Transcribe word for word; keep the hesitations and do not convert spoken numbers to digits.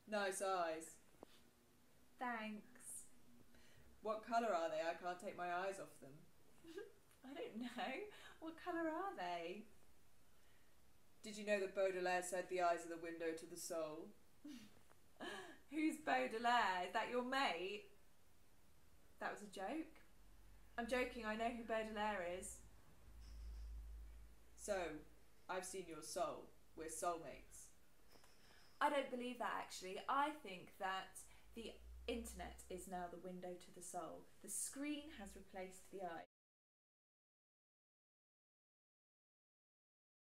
Nice eyes. Thanks. What colour are they? I can't take my eyes off them. I don't know. What colour are they? Did you know that Baudelaire said the eyes are the window to the soul? Who's Baudelaire? Is that your mate? That was a joke. I'm joking, I know who Baudelaire is. So, I've seen your soul. We're soulmates. I don't believe that actually. I think that the internet is now the window to the soul. The screen has replaced the eye.